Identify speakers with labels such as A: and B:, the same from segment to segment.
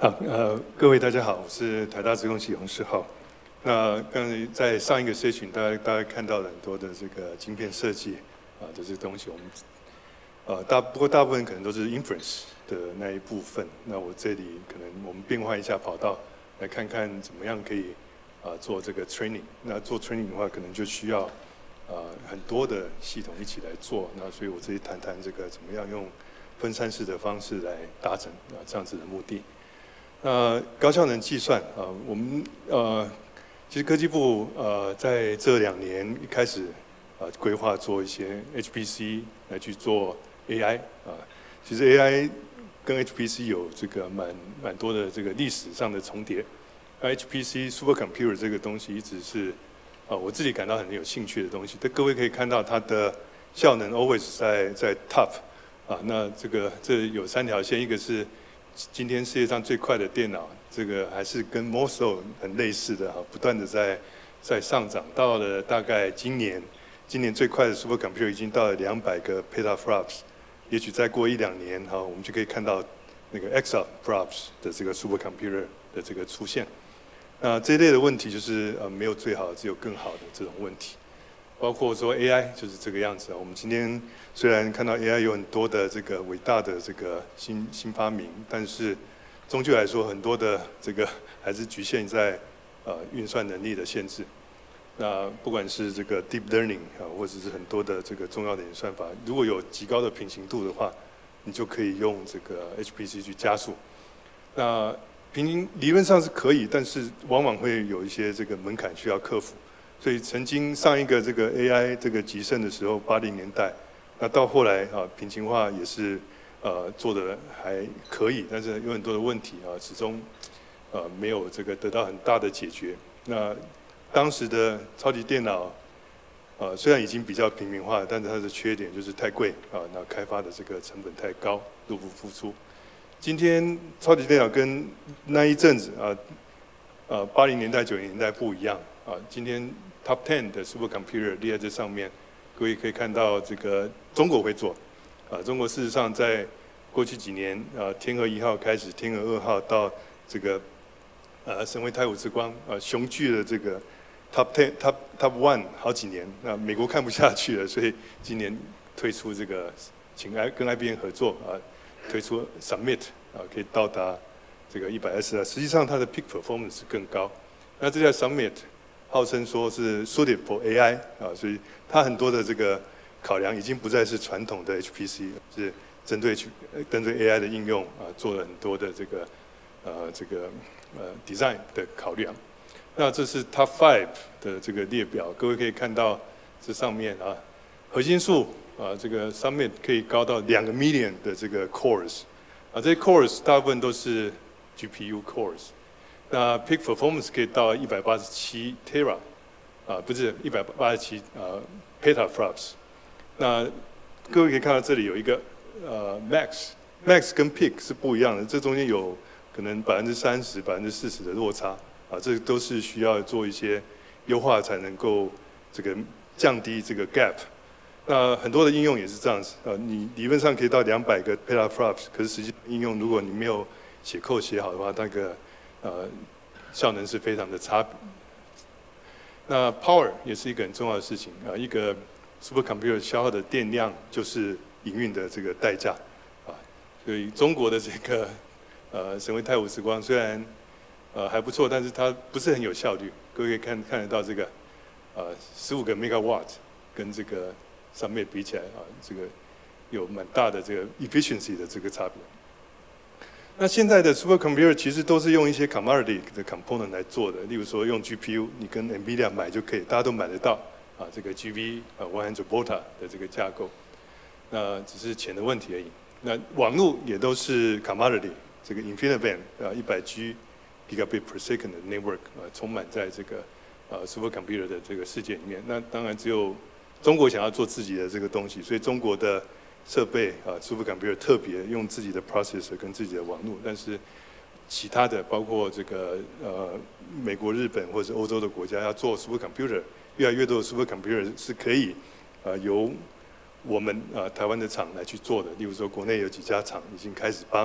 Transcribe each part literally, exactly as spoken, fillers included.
A: 好，呃，各位大家好，我是台大资工系洪世浩。那刚才在上一个 session， 大家大家看到了很多的这个晶片设计啊的这些东西，我们呃大不过大部分可能都是 inference 的那一部分。那我这里可能我们变换一下跑道，来看看怎么样可以啊做这个 training。那做 training 的话，可能就需要啊很多的系统一起来做。那所以我这里谈谈这个怎么样用分散式的方式来达成啊这样子的目的。那高效能计算啊，我们呃，其实科技部呃在这两年一开始啊规划做一些 H P C 来去做 A I 啊，其实 A I 跟 H P C 有这个蛮蛮多的这个历史上的重叠。那 H P C supercomputer 这个东西一直是啊我自己感到很有兴趣的东西。但各位可以看到它的效能 always 在在 top 啊，那这个这有三条线，一个是今天世界上最快的电脑，这个还是跟 Mozo 很类似的哈，不断的在在上涨，到了大概今年，今年最快的 supercomputer 已经到了两百个 petaflops， 也许再过一两年哈，我们就可以看到那个 exaflops 的这个 supercomputer 的这个出现。那这一类的问题就是呃没有最好，只有更好的这种问题。包括说 A I 就是这个样子啊。我们今天虽然看到 A I 有很多的这个伟大的这个新新发明，但是终究来说，很多的这个还是局限在呃运算能力的限制。那不管是这个 deep learning 啊，或者是很多的这个重要的演算法，如果有极高的平行度的话，你就可以用这个 H P C 去加速。那平行理论上是可以，但是往往会有一些这个门槛需要克服。所以曾经上一个这个 A I 这个极盛的时候，八零年代，那到后来啊，平行化也是呃做的还可以，但是有很多的问题啊，始终呃没有这个得到很大的解决。那当时的超级电脑，呃虽然已经比较平民化，但是它的缺点就是太贵啊，那开发的这个成本太高，入不敷出。今天超级电脑跟那一阵子啊，呃八零年代九零年代不一样啊，今天 Top ten 的 supercomputer 列在这上面，各位可以看到这个中国会做，啊，中国事实上在过去几年，啊，天鹅一号开始，天鹅二号到这个，呃，神威太武之光，啊，雄踞了这个 Top ten Top Top one 好几年，那美国看不下去了，所以今年推出这个，请 I 跟 I B M 合作啊，推出 Summit 啊，可以到达这个一百二十啊，实际上它的 peak performance 更高，那这叫 Summit。号称说是 suited for A I 啊，所以它很多的这个考量已经不再是传统的 H P C， 是针对去针对 A I 的应用啊，做了很多的这个呃这个呃 design 的考量。那这是 Top five 的这个列表，各位可以看到这上面啊，核心数啊，这个 Summit 可以高到两个 million 的这个 cores， 啊，这些 cores 大部分都是 G P U cores。那 peak performance 可以到一百八十七 tera， 啊，不是一百八十七呃 petaflops。那各位可以看到这里有一个呃 max，max 跟 peak 是不一样的，这中间有可能百分之三十、百分之四十的落差，啊，这都是需要做一些优化才能够这个降低这个 gap。那很多的应用也是这样子，啊，你理论上可以到两百个 petaflops， 可是实际应用如果你没有写扣写好的话，那个呃，效能是非常的差。那 power 也是一个很重要的事情啊，一个 supercomputer 消耗的电量就是营运的这个代价啊。所以中国的这个呃神威太武之光虽然呃还不错，但是它不是很有效率。各位可以看看得到这个呃十五个 megawatt 跟这个上面比起来啊，这个有蛮大的这个 efficiency 的这个差别。那现在的 supercomputer 其实都是用一些 commodity 的 component 来做的，例如说用 G P U， 你跟 NVIDIA 买就可以，大家都买得到啊，这个 G V 啊一百 volta 的这个架构，那只是钱的问题而已。那网络也都是 commodity， 这个 InfiniBand 啊一百 G gigabit per second 的 network 啊充满在这个呃 supercomputer 的这个世界里面。那当然只有中国想要做自己的这个东西，所以中国的设备啊 ，supercomputer 特别用自己的 processor 跟自己的网络，但是其他的包括这个呃美国、日本或者欧洲的国家要做 supercomputer， 越来越多的 supercomputer 是可以呃由我们呃台湾的厂来去做的。例如说，国内有几家厂已经开始帮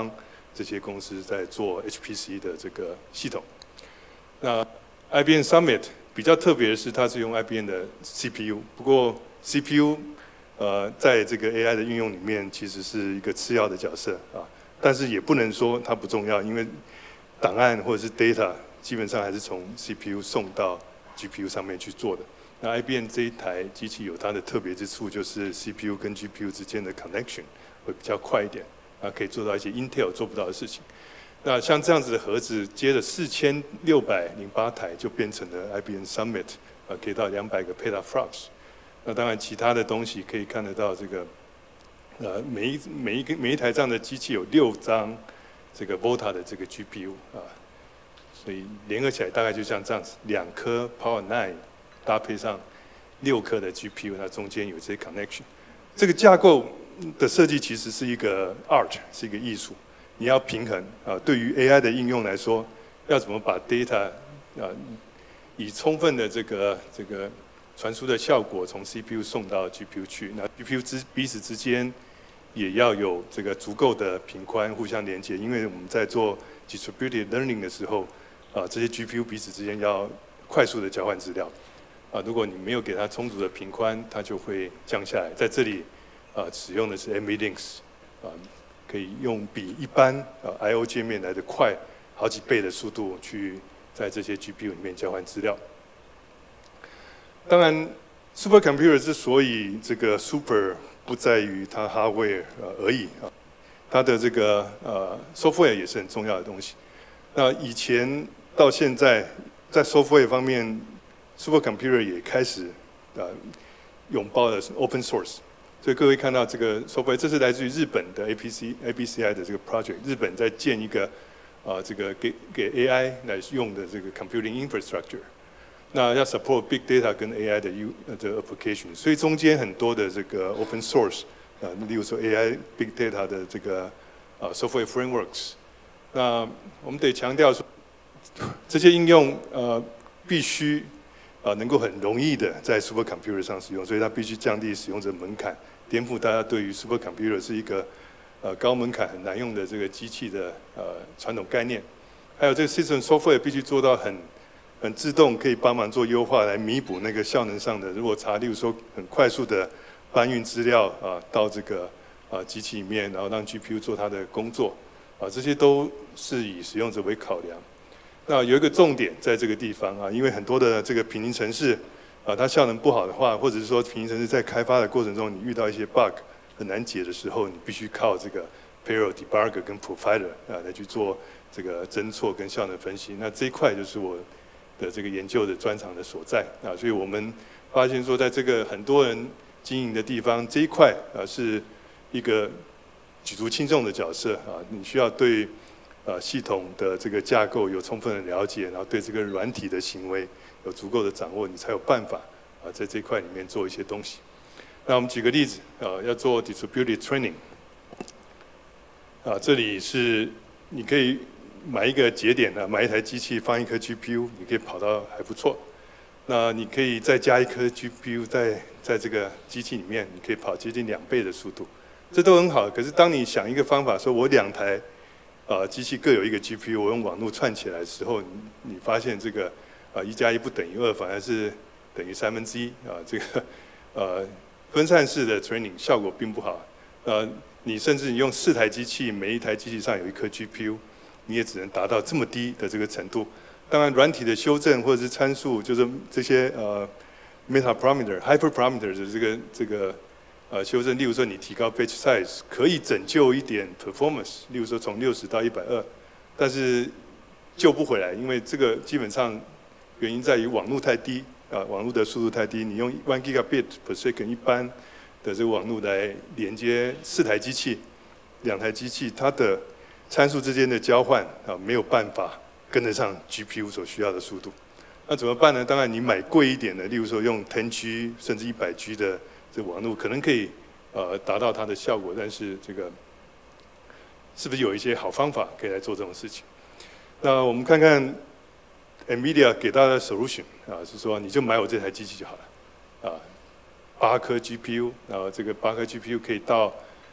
A: 这些公司在做 H P C 的这个系统。那 I B M Summit 比较特别的是，它是用 I B M 的 C P U， 不过 C P U 呃在这个 A I 的运用里面其实是一个次要的角色啊，但是也不能说它不重要，因为档案或者是 data 基本上还是从 C P U 送到 G P U 上面去做的。那 I B M 这一台机器有它的特别之处，就是 C P U 跟 G P U 之间的 connection 会比较快一点，啊，可以做到一些 Intel 做不到的事情。那像这样子的盒子，接了四千六百零八台，就变成了 I B M Summit， 啊，可以到两百个 petaflops。那当然，其他的东西可以看得到，这个呃，每一每一个每一台这样的机器有六张这个 Volta 的这个 G P U 啊，所以联合起来大概就像这样子，两颗 Power 九搭配上六颗的 G P U， 那中间有这些 connection。这个架构的设计其实是一个 art， 是一个艺术。你要平衡啊，对于 A I 的应用来说，要怎么把 data 啊，以充分的这个这个传输的效果从 C P U 送到 G P U 去，那 G P U 之彼此之间也要有这个足够的频宽互相连接，因为我们在做 distributed learning 的时候，啊，这些 G P U 彼此之间要快速的交换资料，啊，如果你没有给它充足的频宽，它就会降下来。在这里，啊，使用的是 M V Links， 啊。可以用比一般呃 I O 界面来的快好几倍的速度去在这些 G P U 里面交换资料。当然 ，supercomputer 之所以这个 super 不在于它 hardware 呃而已啊，它的这个呃 software 也是很重要的东西。那以前到现在，在 software 方面 ，supercomputer 也开始呃拥抱的是 open source。所以各位看到这个 software， 这是来自于日本的 A P C A B C I 的这个 project， 日本在建一个啊、呃、这个给给 A I 来用的这个 computing infrastructure， 那要 support big data 跟 A I 的 U 的 application， 所以中间很多的这个 open source 啊、呃，例如说 A I big data 的这个啊、呃、software frameworks， 那我们得强调说，这些应用呃必须啊、呃、能够很容易的在 supercomputer 上使用，所以它必须降低使用者门槛。颠覆大家对于 supercomputer 是一个呃高门槛很难用的这个机器的呃传统概念，还有这个 system software 必须做到很很自动，可以帮忙做优化来弥补那个效能上的落差。例如说很快速的搬运资料啊、呃、到这个啊、呃、机器里面，然后让 G P U 做它的工作啊、呃，这些都是以使用者为考量。那有一个重点在这个地方啊，因为很多的这个平行程式。啊，它效能不好的话，或者是说平行程式在开发的过程中，你遇到一些 bug 很难解的时候，你必须靠这个 parallel debugger 跟 provider 啊来去做这个侦错跟效能分析。那这一块就是我的这个研究的专长的所在啊，所以我们发现说，在这个很多人经营的地方，这一块啊是一个举足轻重的角色啊，你需要对呃系统的这个架构有充分的了解，然后对这个软体的行为有足够的掌握，你才有办法啊，在这一块里面做一些东西。那我们举个例子啊，要做 distributed training 啊，这里是你可以买一个节点啊，买一台机器放一颗 G P U， 你可以跑到还不错。那你可以再加一颗 G P U 在在这个机器里面，你可以跑接近两倍的速度，这都很好。可是当你想一个方法，说我两台啊机器各有一个 G P U， 我用网络串起来的时候，你你发现这个。啊，一加一不等于二，反而是等于三分之一啊！这个呃分散式的 training 效果并不好。呃，你甚至你用四台机器，每一台机器上有一颗 G P U， 你也只能达到这么低的这个程度。当然，软体的修正或者是参数，就是这些呃 meta parameter、hyper parameter 的这个这个呃修正，例如说你提高 batch size， 可以拯救一点 performance， 例如说从六十到一百二，但是救不回来，因为这个基本上。原因在于网络太低啊，网络的速度太低。你用 one gigabit per second 一般的这个网络来连接四台机器，两台机器它的参数之间的交换啊，没有办法跟得上 G P U 所需要的速度。那怎么办呢？当然，你买贵一点的，例如说用 ten G 甚至一百 G 的这个网络，可能可以呃达到它的效果。但是这个是不是有一些好方法可以来做这种事情？那我们看看。NVIDIA 给大家的 solution 啊，是说你就买我这台机器就好了，啊，八颗 G P U， 然后这个八颗 G P U 可以到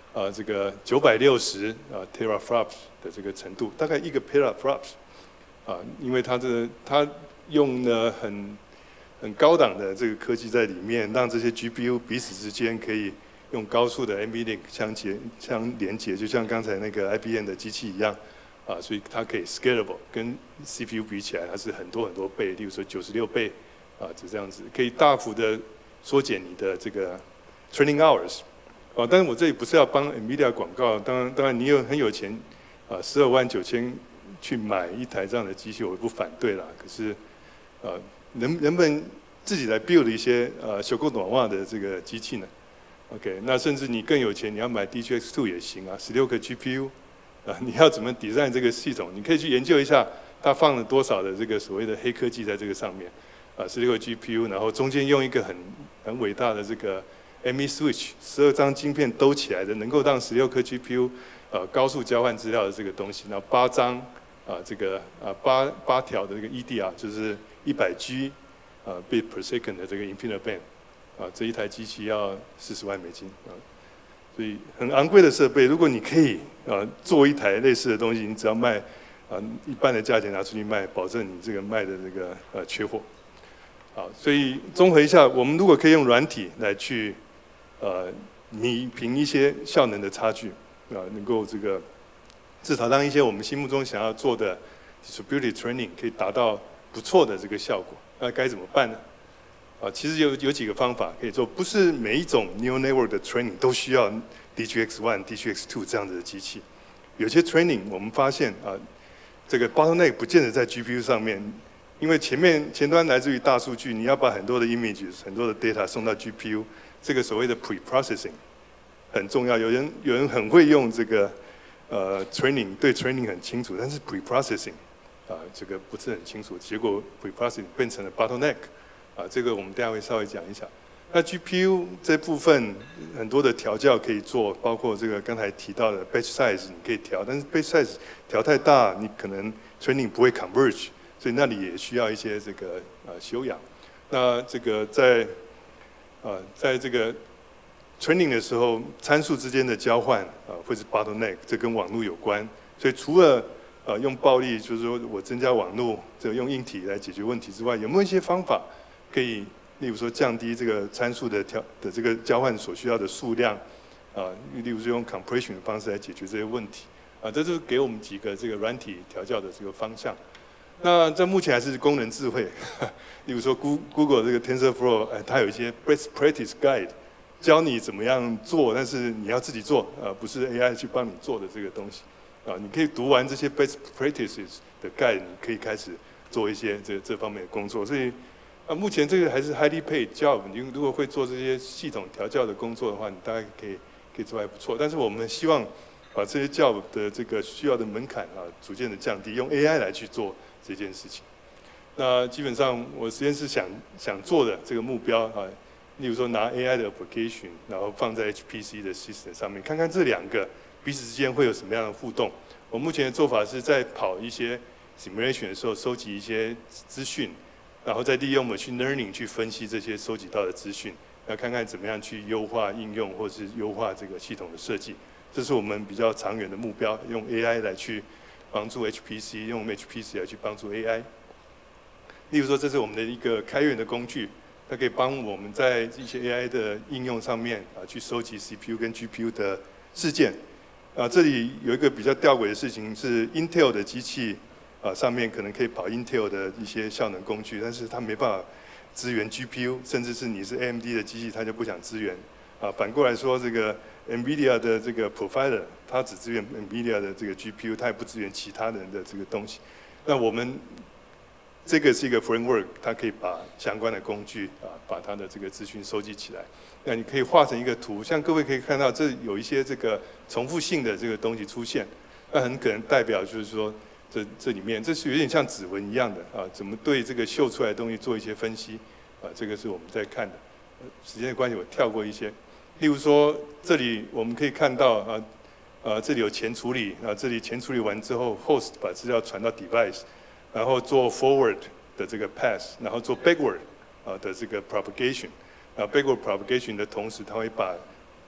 A: 啊这个九百六十啊 teraflops 的这个程度，大概一个 teraflops 啊，因为它这它用了很很高档的这个科技在里面，让这些 G P U 彼此之间可以用高速的 N V Link 相结相连接，就像刚才那个 I B M 的机器一样。 啊，所以它可以 scalable， 跟 C P U 比起来，它是很多很多倍，例如说九十六倍，啊，就这样子，可以大幅的缩减你的这个 training hours， 啊，但是我这里不是要帮 NVIDIA 广告，当然当然你有很有钱，啊，十二万九千去买一台这样的机器，我不反对啦，可是，呃，能能不能自己来 build 一些呃小够短袜的这个机器呢 ？OK， 那甚至你更有钱，你要买 D G X 二也行啊，十六个 G P U。 啊，你要怎么 design 这个系统？你可以去研究一下，它放了多少的这个所谓的黑科技在这个上面。啊，十六个 G P U， 然后中间用一个很很伟大的这个 M E switch， 十二张晶片兜起来的，能够让十六颗 G P U 呃高速交换资料的这个东西。然后八张啊这个啊八八条的这个 E D R， 就是一百 G 啊 bit per second 的这个 InfiniBand， 啊这一台机器要四十万美金啊。 所以很昂贵的设备，如果你可以啊做一台类似的东西，你只要卖啊一半的价钱拿出去卖，保证你这个卖的这个呃缺货。好，所以综合一下，我们如果可以用软体来去呃弥平一些效能的差距，啊能够这个至少让一些我们心目中想要做的 distributed training 可以达到不错的这个效果，那该怎么办呢？ 啊，其实有有几个方法可以做，不是每一种 neural network 的 training 都需要 D G X 一、D G X 二这样子的机器。有些 training 我们发现啊，这个 bottleneck 不见得在 G P U 上面，因为前面前端来自于大数据，你要把很多的 images、很多的 data 送到 G P U， 这个所谓的 pre-processing 很重要。有人有人很会用这个呃 training， 对 training 很清楚，但是 pre-processing 啊这个不是很清楚，结果 pre-processing 变成了 bottleneck。 啊，这个我们等下会稍微讲一下。那 G P U 这部分很多的调教可以做，包括这个刚才提到的 batch size 你可以调，但是 batch size 调太大，你可能 training 不会 converge， 所以那里也需要一些这个呃修养。那这个在呃在这个 training 的时候，参数之间的交换啊，会是 bottleneck， 这跟网络有关。所以除了呃用暴力，就是说我增加网络，这个用硬体来解决问题之外，有没有一些方法？ 可以，例如说降低这个参数的调的这个交换所需要的数量，啊，例如说用 compression 的方式来解决这些问题，啊，这就是给我们几个这个软体调教的这个方向。那在目前还是工人智慧，例如说 Google 这个 TensorFlow， 哎，它有一些 best practice guide， 教你怎么样做，但是你要自己做，啊，不是 A I 去帮你做的这个东西，啊，你可以读完这些 best practices 的 guide， 你可以开始做一些这这方面的工作，所以。 啊，目前这个还是 highly paid job。你如果会做这些系统调教的工作的话，你大概可以可以做还不错。但是我们希望把这些 job 的这个需要的门槛啊，逐渐的降低，用 A I 来去做这件事情。那基本上我实验室想想做的这个目标啊，例如说拿 A I 的 application， 然后放在 H P C 的 system 上面，看看这两个彼此之间会有什么样的互动。我目前的做法是在跑一些 simulation 的时候，收集一些资讯。 然后再利用 machine learning 去分析这些收集到的资讯，要看看怎么样去优化应用，或是优化这个系统的设计。这是我们比较长远的目标，用 A I 来去帮助 H P C， 用 H P C 来去帮助 A I。例如说，这是我们的一个开源的工具，它可以帮我们在一些 A I 的应用上面啊，去收集 C P U 跟 G P U 的事件。啊，这里有一个比较吊诡的事情是 Intel 的机器。 啊，上面可能可以跑 Intel 的一些效能工具，但是它没办法支援 G P U， 甚至是你是 A M D 的机器，它就不想支援。啊，反过来说，这个 NVIDIA 的这个 provider， 它只支援 NVIDIA 的这个 G P U， 它也不支援其他人的这个东西。那我们这个是一个 framework， 它可以把相关的工具啊，把它的这个资讯收集起来。那你可以画成一个图，像各位可以看到，这有一些这个重复性的这个东西出现，那很可能代表就是说。 这这里面，这是有点像指纹一样的啊，怎么对这个秀出来的东西做一些分析啊？这个是我们在看的。时间的关系，我跳过一些。例如说，这里我们可以看到啊，啊，这里有前处理啊，这里前处理完之后 ，host 把资料传到 device， 然后做 forward 的这个 pass， 然后做 backward 啊的这个 propagation， 啊 backward propagation 的同时，它会把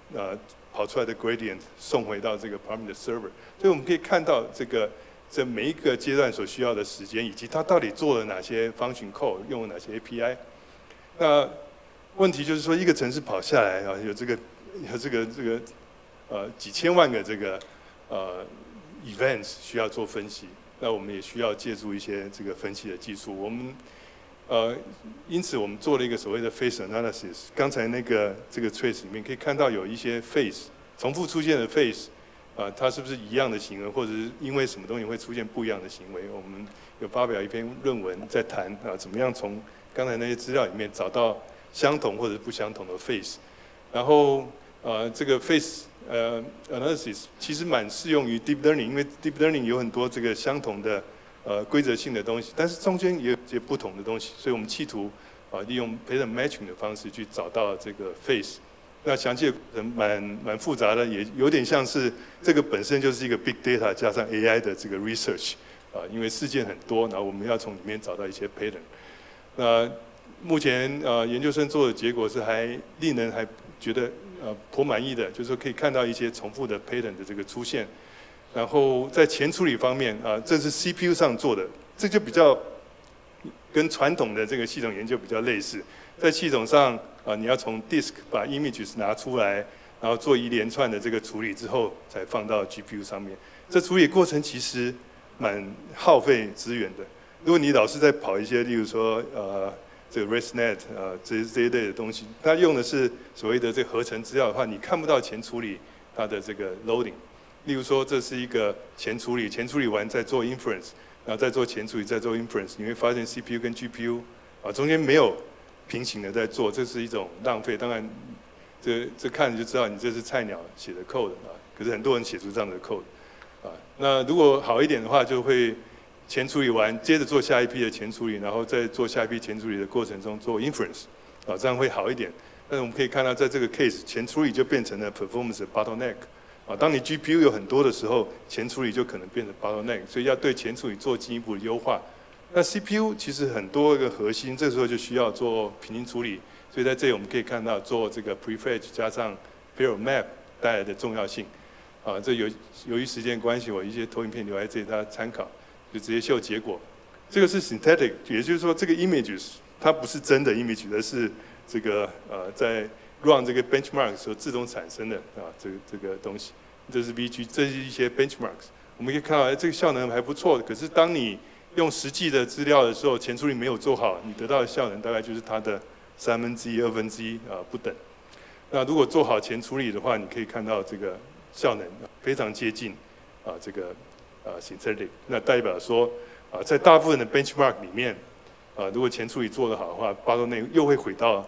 A: 呃跑出来的 gradient 送回到这个 Parameter Server， 所以我们可以看到这个这每一个阶段所需要的时间，以及它到底做了哪些 function code， 用了哪些 A P I。那问题就是说，一个城市跑下来啊，有这个有这个这个呃几千万个这个呃 events 需要做分析，那我们也需要借助一些这个分析的技术。我们呃，因此我们做了一个所谓的 face analysis。刚才那个这个 trace 里面可以看到有一些 face 重复出现的 face， 啊、呃，它是不是一样的行为，或者是因为什么东西会出现不一样的行为？我们有发表一篇论文在谈啊、呃，怎么样从刚才那些资料里面找到相同或者不相同的 face。然后呃，这个 face 呃 analysis 其实蛮适用于 deep learning， 因为 deep learning 有很多这个相同的。呃，规则性的东西，但是中间也有些不同的东西，所以我们企图啊、呃、利用 pattern matching 的方式去找到这个 face。那详细的人蛮蛮复杂的，也有点像是这个本身就是一个 big data 加上 A I 的这个 research 啊、呃，因为事件很多，然后我们要从里面找到一些 pattern。那目前呃研究生做的结果是还令人还觉得呃颇满意的，就是说可以看到一些重复的 pattern 的这个出现。然后在前处理方面啊，这是 C P U 上做的，这就比较跟传统的这个系统研究比较类似。在系统上啊，你要从 disk 把 images 拿出来，然后做一连串的这个处理之后，才放到 G P U 上面。这处理过程其实蛮耗费资源的。如果你老是在跑一些，例如说呃这个 ResNet 啊这这一类的东西，它用的是所谓的这个合成资料的话，你看不到前处理它的这个 loading。例如说，这是一个前处理，前处理完再做 inference， 然后再做前处理，再做 inference， 你会发现 C P U 跟 G P U 啊中间没有平行的在做，这是一种浪费。当然，这这看就知道你这是菜鸟写的 code 啊，可是很多人写出这样的 code 啊。那如果好一点的话，就会前处理完，接着做下一批的前处理，然后在做下一批前处理的过程中做 inference， 啊，这样会好一点。但是我们可以看到，在这个 case， 前处理就变成了 performance bottleneck。啊，当你 G P U 有很多的时候，前处理就可能变成 bottleneck， 所以要对前处理做进一步的优化。那 C P U 其实很多个核心，这时候就需要做平行处理。所以在这里我们可以看到，做这个 prefetch 加上 parallel map 带来的重要性。啊，这由由于时间关系，我一些投影片留在这里，大家参考，就直接秀结果。这个是 synthetic， 也就是说这个 images 它不是真的 image， 而是这个呃在 run 这个 benchmark 所自动产生的啊这个这个东西。这是 V G， 这是一些 benchmarks， 我们可以看到，哎，这个效能还不错。可是当你用实际的资料的时候，前处理没有做好，你得到的效能大概就是它的三分之一、二分之一啊不等。那如果做好前处理的话，你可以看到这个效能非常接近啊这个啊 synthetic， 那代表说啊在大部分的 benchmark 里面啊，如果前处理做得好的话，bottleneck又会回到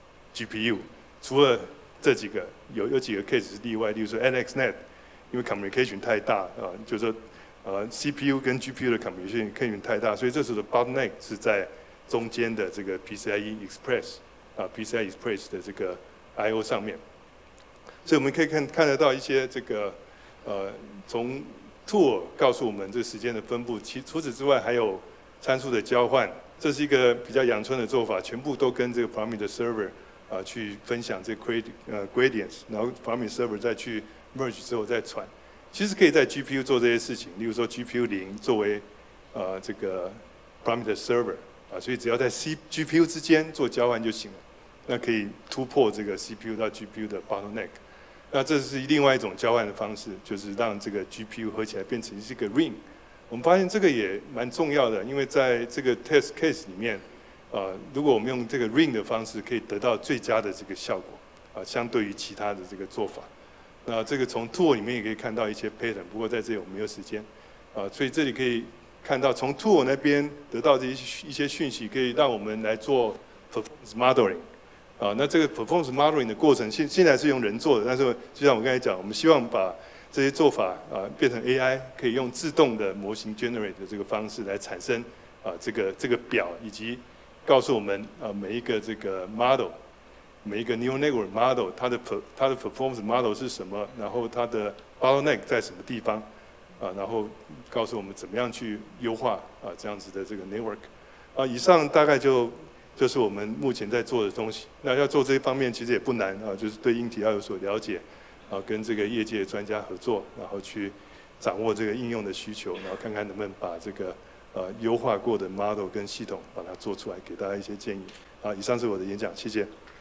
A: G P U， 除了这几个有有几个 case 是例外，例如说 AlexNet。因为 communication 太大啊，就是说，呃 ，C P U 跟 G P U 的 communication 太大，所以这时候的 bottleneck 是在中间的这个 P C I E Express 啊 ，P C I E Express 的这个 I O 上面。所以我们可以看看得到一些这个呃，从 tool 告诉我们这个时间的分布。其除此之外，还有参数的交换，这是一个比较阳春的做法，全部都跟这个 Parameter Server 啊去分享这 grad 呃 gradients， 然后 Parameter Server 再去 merge 之后再传，其实可以在 G P U 做这些事情，例如说 G P U 零作为呃这个 parameter server 啊，所以只要在 C G P U 之间做交换就行了，那可以突破这个 C P U 到 G P U 的 bottleneck。那这是另外一种交换的方式，就是让这个 G P U 合起来变成是一个 ring。我们发现这个也蛮重要的，因为在这个 test case 里面，呃，如果我们用这个 ring 的方式，可以得到最佳的这个效果啊，相对于其他的这个做法。那这个从 tool 里面也可以看到一些 pattern， 不过在这里我们没有时间，啊，所以这里可以看到从 tool 那边得到这些一些讯息，可以让我们来做 performance modeling， 啊，那这个 performance modeling 的过程现现在是用人做的，但是就像我刚才讲，我们希望把这些做法啊变成 A I， 可以用自动的模型 generate 的这个方式来产生啊这个这个表，以及告诉我们啊每一个这个 model。每一个 neural network model， 它的 per 它的 performance model 是什么，然后它的 bottleneck 在什么地方，啊，然后告诉我们怎么样去优化啊这样子的这个 network， 啊，以上大概就就是我们目前在做的东西。那要做这一方面其实也不难啊，就是对硬体要有所了解，啊，跟这个业界专家合作，然后去掌握这个应用的需求，然后看看能不能把这个呃优化过的 model 跟系统把它做出来，给大家一些建议。啊，以上是我的演讲，谢谢。